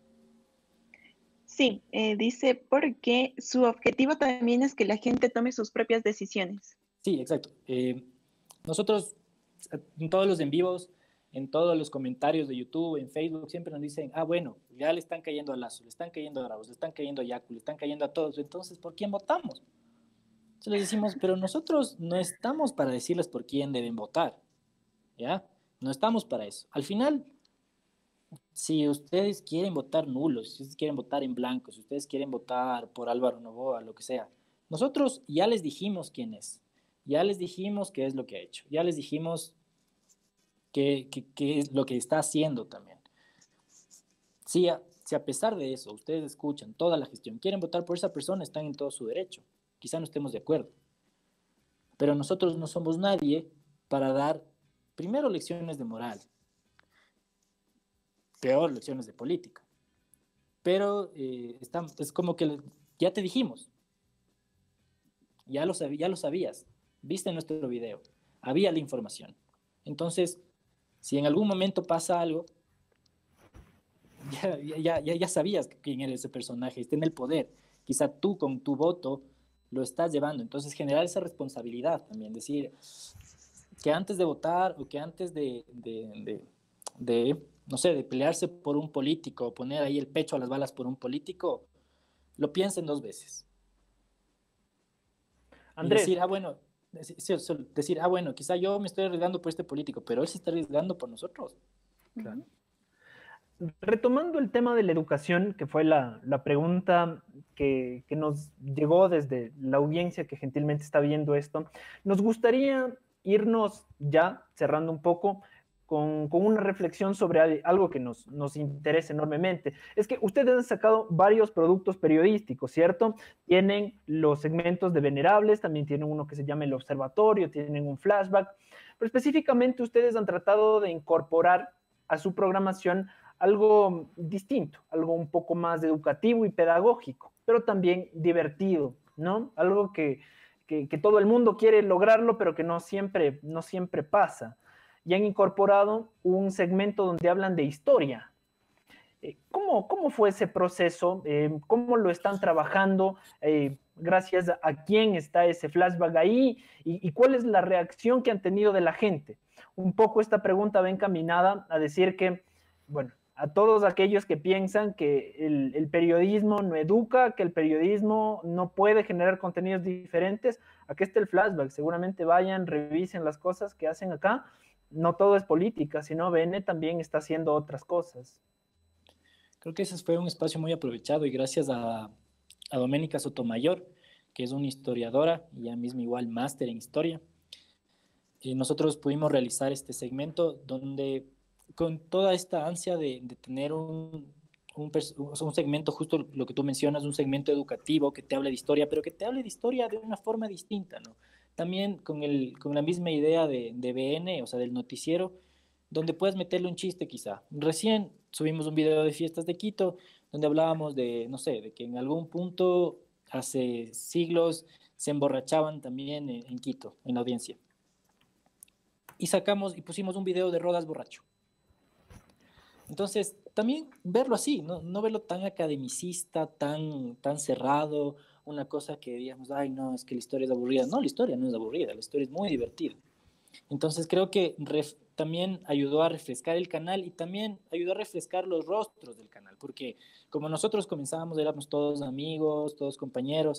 Sí, eh, dice porque su objetivo también es que la gente tome sus propias decisiones. Sí, exacto. Eh, nosotros, en todos los en vivos, en todos los comentarios de YouTube, en Facebook, siempre nos dicen, ah, bueno, ya le están cayendo a Lazo, le están cayendo a Arauz, le están cayendo a Yacu, le están cayendo a todos. Entonces, ¿por quién votamos? Entonces les decimos, pero nosotros no estamos para decirles por quién deben votar, ¿ya? No estamos para eso. Al final, si ustedes quieren votar nulos, si ustedes quieren votar en blanco, si ustedes quieren votar por Álvaro Noboa, lo que sea, nosotros ya les dijimos quién es, ya les dijimos qué es lo que ha hecho, ya les dijimos qué, qué, qué es lo que está haciendo también. Si a, si a pesar de eso ustedes escuchan toda la gestión, quieren votar por esa persona, están en todo su derecho. Quizá no estemos de acuerdo, pero nosotros no somos nadie para dar, primero, lecciones de moral, peor, lecciones de política. Pero eh, está, es como que ya te dijimos, ya lo, sabí, ya lo sabías, viste nuestro video, había la información. Entonces, si en algún momento pasa algo, ya, ya, ya, ya sabías quién era ese personaje, está en el poder. Quizá tú con tu voto lo estás llevando. Entonces, generar esa responsabilidad también, decir que antes de votar o que antes de, de, de, de no sé, de pelearse por un político o poner ahí el pecho a las balas por un político, lo piensen dos veces. Andrés. Y decir, ah, bueno, decir, decir, ah, bueno, quizá yo me estoy arriesgando por este político, pero él se está arriesgando por nosotros. Claro. Retomando el tema de la educación, que fue la, la pregunta que, que nos llegó desde la audiencia que gentilmente está viendo esto, nos gustaría irnos ya, cerrando un poco, con, con una reflexión sobre algo que nos, nos interesa enormemente. Es que ustedes han sacado varios productos periodísticos, ¿cierto? Tienen los segmentos de Venerables, también tienen uno que se llama El Observatorio, tienen un flashback, pero específicamente ustedes han tratado de incorporar a su programación algo distinto, algo un poco más educativo y pedagógico, pero también divertido, ¿no? Algo que, que, que todo el mundo quiere lograrlo, pero que no siempre, no siempre pasa. Y han incorporado un segmento donde hablan de historia. Eh, ¿cómo, ¿Cómo fue ese proceso? Eh, ¿Cómo lo están trabajando? Eh, ¿Gracias a, a quién está ese flashback ahí? ¿Y, y cuál es la reacción que han tenido de la gente? Un poco esta pregunta va encaminada a decir que, bueno, a todos aquellos que piensan que el, el, periodismo no educa, que el periodismo no puede generar contenidos diferentes, aquí está el flashback, seguramente vayan, revisen las cosas que hacen acá, no todo es política, sino B N también está haciendo otras cosas. Creo que ese fue un espacio muy aprovechado y gracias a, a Doménica Sotomayor, que es una historiadora y ella misma igual máster en historia, y nosotros pudimos realizar este segmento donde con toda esta ansia de, de tener un, un, un segmento, justo lo que tú mencionas, un segmento educativo que te hable de historia, pero que te hable de historia de una forma distinta, ¿no? También con, el, con la misma idea de, de B N, o sea, del noticiero, donde puedes meterle un chiste quizá. Recién subimos un video de fiestas de Quito, donde hablábamos de, no sé, de que en algún punto, hace siglos, se emborrachaban también en, en Quito, en la audiencia. Y sacamos y pusimos un video de Rodas borracho. Entonces, también verlo así, no, no verlo tan academicista, tan, tan cerrado, una cosa que digamos, ay, no, es que la historia es aburrida. No, la historia no es aburrida, la historia es muy divertida. Entonces, creo que ref, también ayudó a refrescar el canal y también ayudó a refrescar los rostros del canal, porque como nosotros comenzábamos, éramos todos amigos, todos compañeros,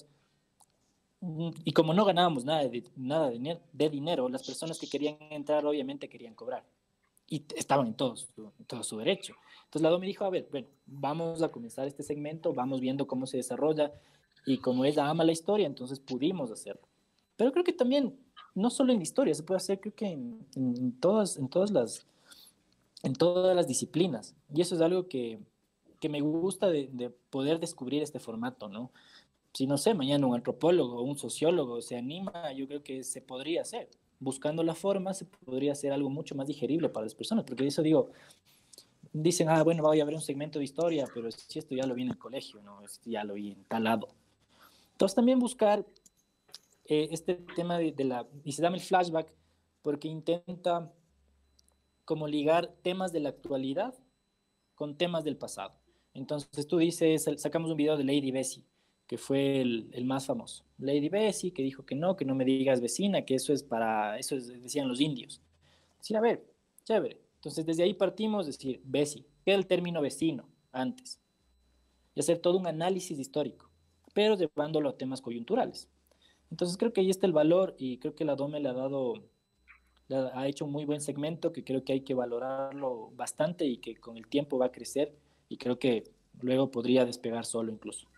y como no ganábamos nada de, nada de, de dinero, las personas que querían entrar obviamente querían cobrar. Y estaban en todo, su, en todo su derecho. Entonces la D O me dijo, a ver, bueno, vamos a comenzar este segmento, vamos viendo cómo se desarrolla, y como ella ama la historia, entonces pudimos hacerlo. Pero creo que también, no solo en historia, se puede hacer creo que en, en, todas, en, todas las, en todas las disciplinas. Y eso es algo que, que me gusta de, de poder descubrir este formato, ¿no? Si no sé, mañana un antropólogo o un sociólogo se anima, yo creo que se podría hacer. Buscando la forma, se podría hacer algo mucho más digerible para las personas, porque eso digo, dicen, ah, bueno, voy a ver un segmento de historia, pero si esto ya lo vi en el colegio, ¿no? Esto ya lo vi en tal lado. Entonces también buscar eh, este tema de, de la, y se llama el flashback, porque intenta como ligar temas de la actualidad con temas del pasado. Entonces tú dices, sacamos un video de Lady Bessie, que fue el, el más famoso. Lady Bessie, que dijo que no, que no me digas vecina, que eso es para, eso es, decían los indios. Decir, a ver, chévere. Entonces desde ahí partimos, decir, Bessie, ¿qué era el término vecino antes? Y hacer todo un análisis histórico, pero llevándolo a temas coyunturales. Entonces creo que ahí está el valor y creo que la DOME le ha dado, le ha hecho un muy buen segmento que creo que hay que valorarlo bastante y que con el tiempo va a crecer y creo que luego podría despegar solo incluso.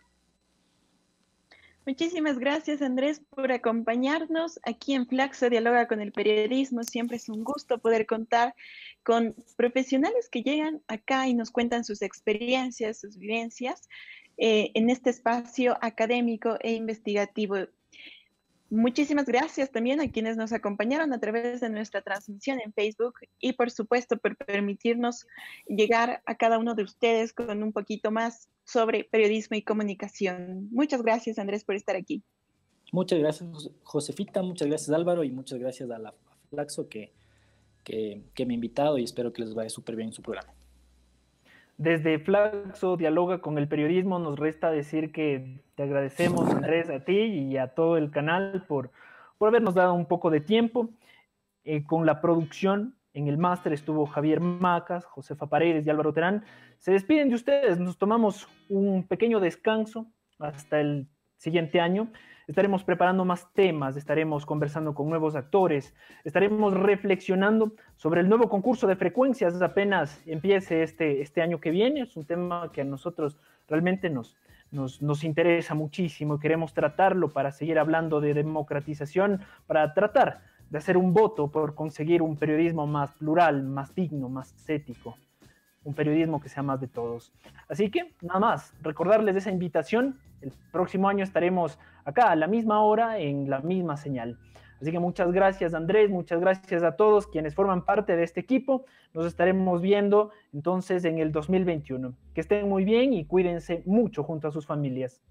Muchísimas gracias, Andrés, por acompañarnos aquí en Flaxo Dialoga con el Periodismo. Siempre es un gusto poder contar con profesionales que llegan acá y nos cuentan sus experiencias, sus vivencias eh, en este espacio académico e investigativo. Muchísimas gracias también a quienes nos acompañaron a través de nuestra transmisión en Facebook y por supuesto por permitirnos llegar a cada uno de ustedes con un poquito más sobre periodismo y comunicación. Muchas gracias, Andrés, por estar aquí. Muchas gracias, Josefita, muchas gracias, Álvaro, y muchas gracias a la Flaxo que, que, que me ha invitado y espero que les vaya súper bien en su programa. Desde Flaxo Dialoga con el Periodismo nos resta decir que te agradecemos, Andrés, a ti y a todo el canal por, por habernos dado un poco de tiempo. Eh, con la producción en el máster estuvo Javier Macas, Josefa Paredes y Álvaro Terán. Se despiden de ustedes, nos tomamos un pequeño descanso hasta el siguiente año. Estaremos preparando más temas, estaremos conversando con nuevos actores, estaremos reflexionando sobre el nuevo concurso de frecuencias, apenas empiece este, este año que viene. Es un tema que a nosotros realmente nos, nos, nos interesa muchísimo, queremos tratarlo para seguir hablando de democratización, para tratar de hacer un voto por conseguir un periodismo más plural, más digno, más ético, un periodismo que sea más de todos. Así que, nada más, recordarles esa invitación. El próximo año estaremos acá a la misma hora, en la misma señal. Así que muchas gracias, Andrés, muchas gracias a todos quienes forman parte de este equipo. Nos estaremos viendo entonces en el dos mil veintiuno. Que estén muy bien y cuídense mucho junto a sus familias.